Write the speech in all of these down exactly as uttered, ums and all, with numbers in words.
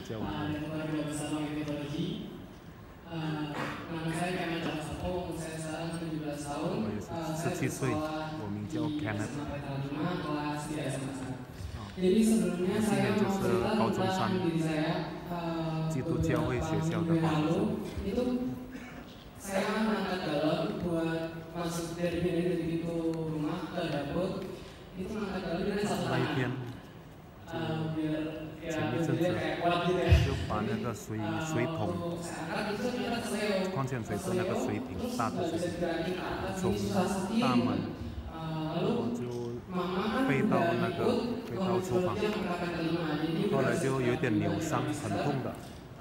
教完了。 我也是十七岁，我名叫 Kenneth。我今年就是高中三，基督教会学校的华学生。 Saya angkat galon buat masuk dari dari pintu rumah ke dapur. Itu angkat galon dari satu tangan. 前一阵子就把那个水水桶，矿泉水的那个水瓶，大的水瓶，从大门，我就飞到那个飞到厨房，后来就有点扭伤，很痛的。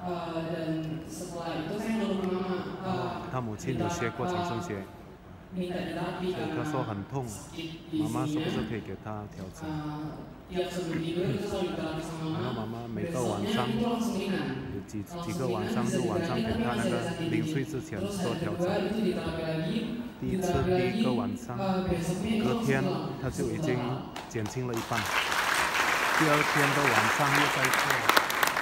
他母亲有学过长生学，所以他说很痛，妈妈是不是可以给他调整？然后妈妈每个晚上有几几个晚上就晚上给他那个临睡之前做调整。第一次第一个晚上，隔天他就已经减轻了一半，第二天的晚上又在做。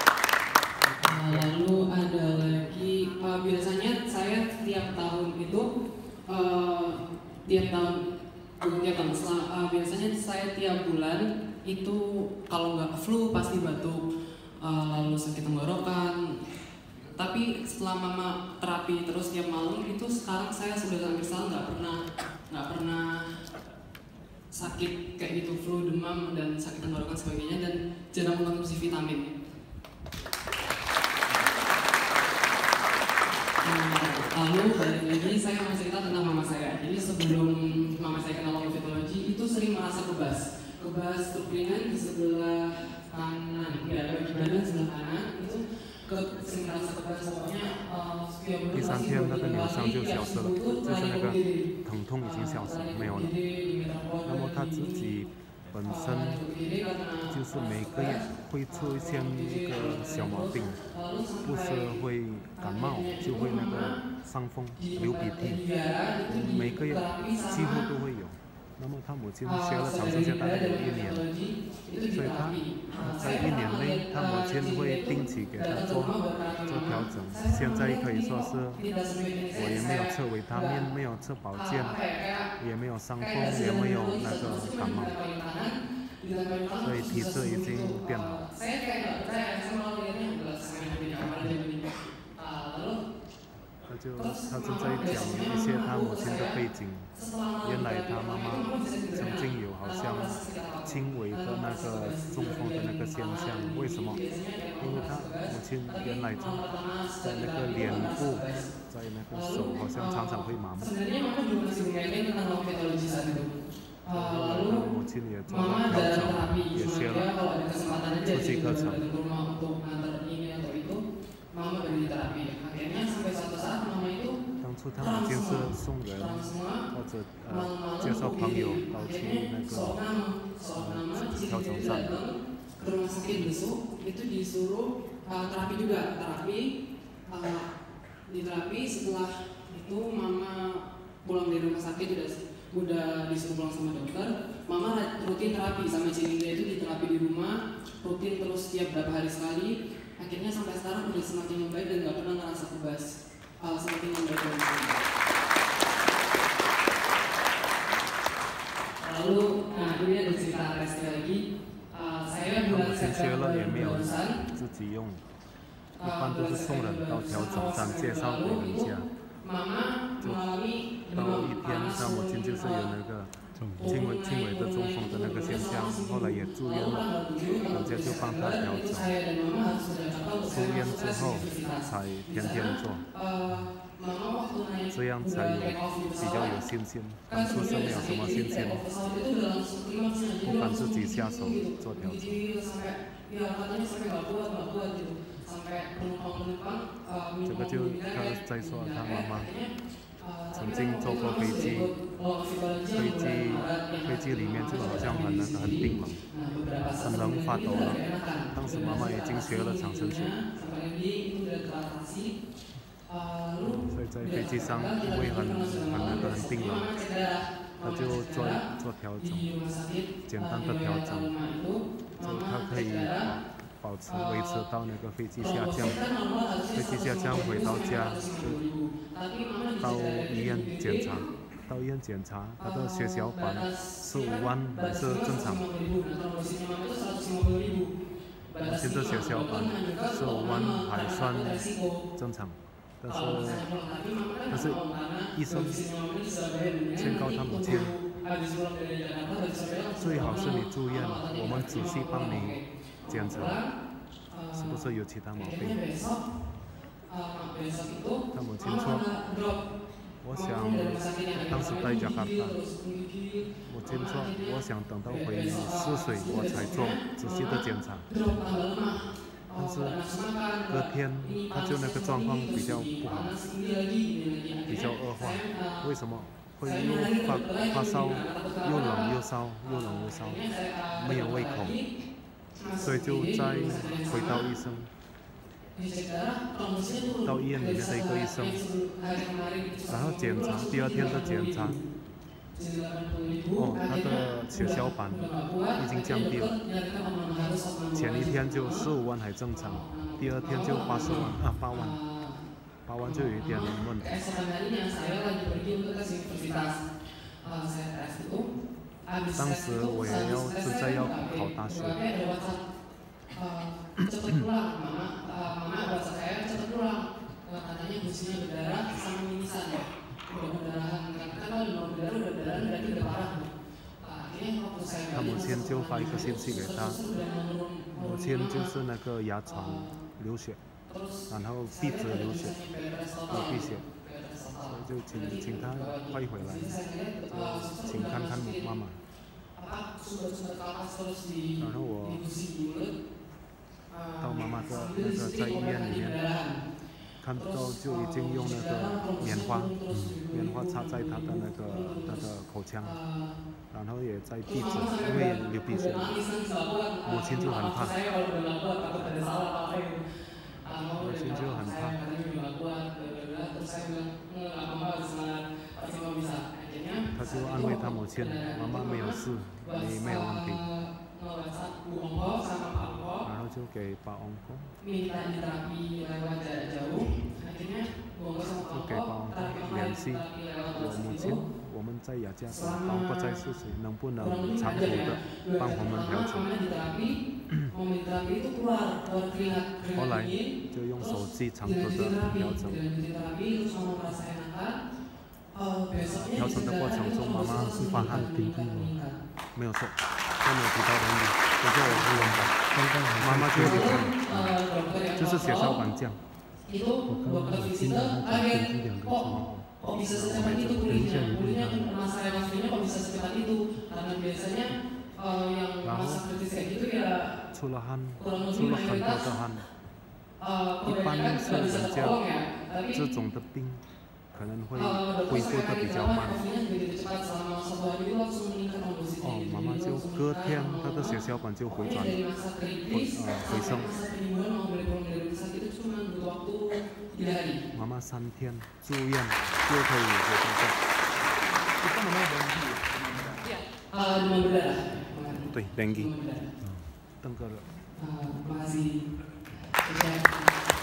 Lalu ada lagi uh, biasanya saya tiap tahun itu uh, tiap tahun tiap tahun setelah, uh, biasanya saya tiap bulan itu kalau nggak flu pasti batuk, uh, lalu sakit tenggorokan. Tapi setelah mama terapi terus tiap malam itu sekarang saya sudah hampir setahun nggak pernah nggak pernah sakit kayak gitu, flu, demam dan sakit tenggorokan sebagainya, dan jarang mengkonsumsi vitamin. Lalu balik lagi saya mau cerita tentang mama saya. Jadi sebelum mama saya kenal longevitology itu sering merasa kebas, kebas terpingan di sebelah kanan, ya bagi badan sebelah kanan itu ke, sering merasa kebas pokoknya. 第三天那个扭伤就消失了，就是那个疼痛已经消失没有了。那么他自己本身就是每个月会出现一个小毛病，不是会感冒就会那个伤风、流鼻涕，每个月几乎都会有。那么他母亲学了长生学大概有一年，所以他在一年内他母亲会定期给他做做调整。现在可以说是我也没有吃维他命，没有吃保健，也没有伤风，也没有那个感冒，所以体质已经变好。 他就他正在讲一些他母亲的背景，原来他妈妈曾经有好像轻微的那个中风的那个现象，为什么？因为他母亲原来在那个脸部，在那个手好像常常会麻木。后来他母亲也做了调整，也学了初级课程。 当初他母亲是送人或者呃介绍朋友到去那个呃调整站。 ke rumah sakit besok itu disuruh uh, terapi juga terapi uh, di terapi setelah itu mama pulang dari rumah sakit udah udah disuruh pulang sama dokter, mama rutin terapi sama Cilinda itu diterapi di rumah rutin terus tiap berapa hari sekali, akhirnya sampai sekarang udah semakin membaik dan nggak pernah ngerasa kebas, uh, semakin membaik kondisinya. Lalu nah ini ada cerita Resti lagi. 他母亲学了也没有自己用，一般都是送人到调整站介绍给人家。就到一天，他母亲就是有那个轻微轻微的中风的那个现象，后来也住院了，人家就帮他调整。出院之后才天天做，这样才有比较有信心。当初是没有什么信心，不敢自己下手做调整。这个就他在说他妈妈曾经坐过飞机，飞机飞机里面就好像很那个很冰冷，很冷发抖了。当时妈妈已经学了长生学。 所以在飞机上，因为很很那个很冰冷，他就做做调整，简单的调整，就他可以保持维持到那个飞机下降，飞机下降回到家就到医院检查，到医院检查他的血小板十五万还是正常。我现在血小板十五万还算正常，但是但是医生劝告他母亲，最好是你住院，我们仔细帮你检查，是不是有其他毛病？他母亲说，我想当时在加卡达，母亲说我想等到回泗水我才做仔细的检查，但是隔天他就那个状况比较不好，比较恶化。为什么？会又发发烧，又冷又烧，又冷又烧，没有胃口，所以就再回到医生，到医院里面的一个医生，然后检查，第二天的检查，哦，他的血小板已经降低了，前一天就十五万还正常，第二天就八十万啊八万。八万就有一点问题。当时我也要正在要考大学。他母亲就发一个信息给他，母亲就是那个牙床流血。然后鼻子流血，有鼻血，所以就请请他快回来，就请看看妈妈。然后我到妈妈的那个在医院里面，看到就已经用那个棉花，嗯、棉花插在他的那个他的口腔，然后也在鼻子，因为流鼻血，母亲就很怕。母亲就很怕，他就安慰他母亲，妈妈没有事，你没有问题，然后就给巴翁公，就给巴翁公联系我母亲，我们在雅加达，巴翁公在泗水，能不能长途的帮我们调整？后来就用手机长途的调整，调整的过程中，妈妈是发汗淋漓吗？没有错，都没有提到淋漓，只是我不用的。刚刚妈妈就流汗，就是血小板降。我刚刚有听到他讲淋漓两个字，我没这。等一下你问他。然后出了汗，出了很多的汗。一般是人家这种的病可能会恢复的比较慢。哦，妈妈就隔天她的血小板就回转，回呃回升。妈妈三天住院就可以回到家。对 ，dengue，登革热。